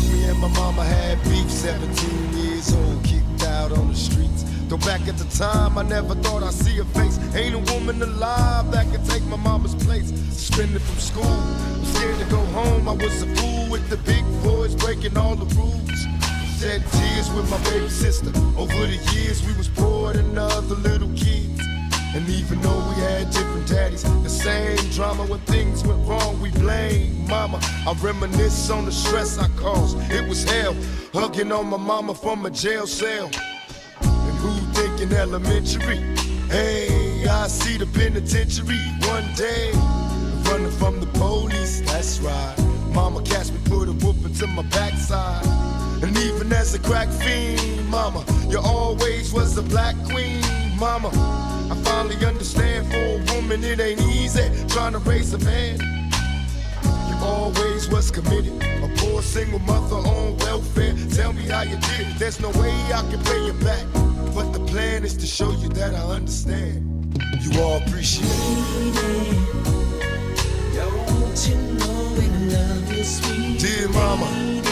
Me and my mama had beef, 17 years old, kicked out on the streets. Though back at the time, I never thought I'd see her face. Ain't a woman alive that could take my mama's place. Suspended from school, was scared to go home. I was a fool with the big boys, breaking all the rules. Shed tears with my baby sister. Over the years, we was poor than other little kids. And even though we had different daddies, the same drama when things went wrong, we blame mama. I reminisce on the stress I caused. It was hell, hugging on my mama from a jail cell. And who thinking elementary? Hey, I see the penitentiary one day. Running from the police, that's right. Mama catch me, put a whooping to my backside. And even as a crack fiend, mama, you always was a black queen, mama. I finally understand for a woman it ain't easy trying to raise a man. You always was committed, a poor single mother on welfare. Tell me how you did it, there's no way I can pay you back. But the plan is to show you that I understand. You all appreciate it. Don't you know we love you, sweet dear mama.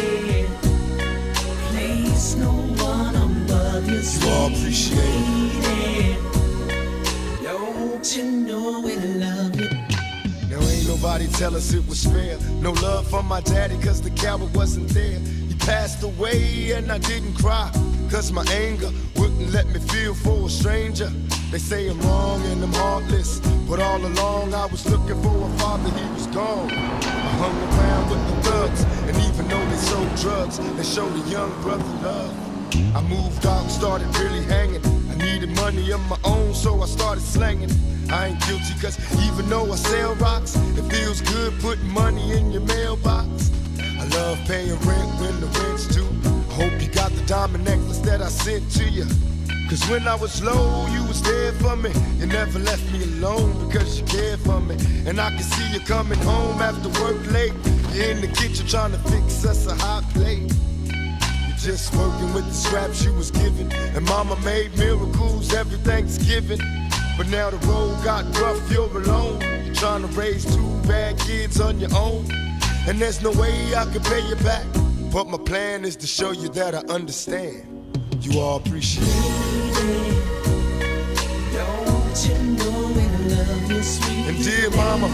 Place no one above you, you all appreciate it. Don't you know we love you? Now ain't nobody tell us it was fair. No love from my daddy cause the coward wasn't there. He passed away and I didn't cry, cause my anger wouldn't let me feel for a stranger. They say I'm wrong and I'm heartless, but all along I was looking for a father, he was gone. I hung around with the thugs, and even though they sold drugs, they showed a young brother love. I moved out and started really hanging. I needed money of my own, so I started slanging. I ain't guilty cause even though I sell rocks, it feels good putting money in your mailbox. I love paying rent when the rent's due. I hope you got the diamond necklace that I sent to you. Cause when I was low, you was there for me. You never left me alone because you cared for me. And I can see you coming home after work late. You're in the kitchen trying to fix us a hot plate. Just working with the scraps you was given. And mama made miracles every Thanksgiving. But now the road got rough, you're alone. You're trying to raise two bad kids on your own. And there's no way I can pay you back. But my plan is to show you that I understand. You all appreciate it. Don't you know we love you, sweet and dear mama,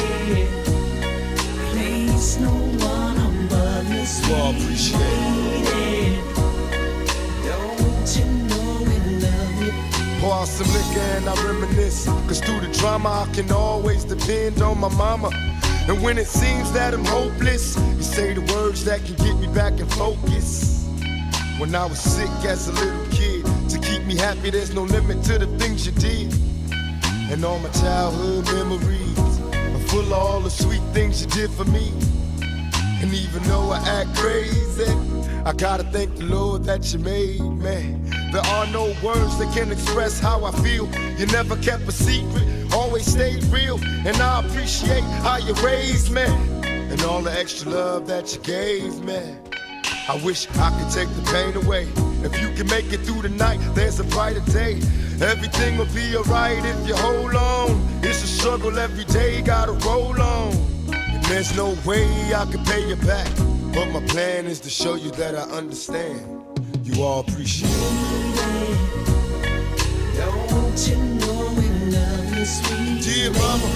place no one above you, sweet you all appreciate it. Don't you know we love you? Pour out some liquor and I reminisce. Cause through the drama I can always depend on my mama. And when it seems that I'm hopeless, you say the words that can get me back in focus. When I was sick as a little kid, to keep me happy there's no limit to the things you did. And all my childhood memories are full of all the sweet things you did for me. And even though I act crazy, I gotta thank the Lord that you made me. There are no words that can express how I feel. You never kept a secret, always stayed real. And I appreciate how you raised me and all the extra love that you gave me. I wish I could take the pain away. If you can make it through the night, there's a brighter day. Everything will be alright if you hold on. It's a struggle every day, gotta roll on. And there's no way I can pay you back. But my plan is to show you that I understand. You all appreciate it. Don't you know we love you, sweet dear mama,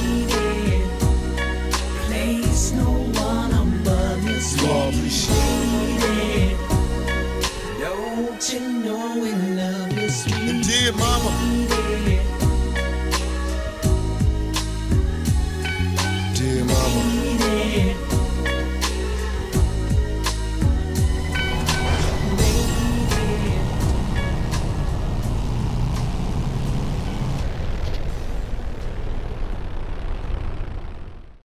place no one above you, sweet you all appreciate it. Don't you know we love you, sweet and dear mama,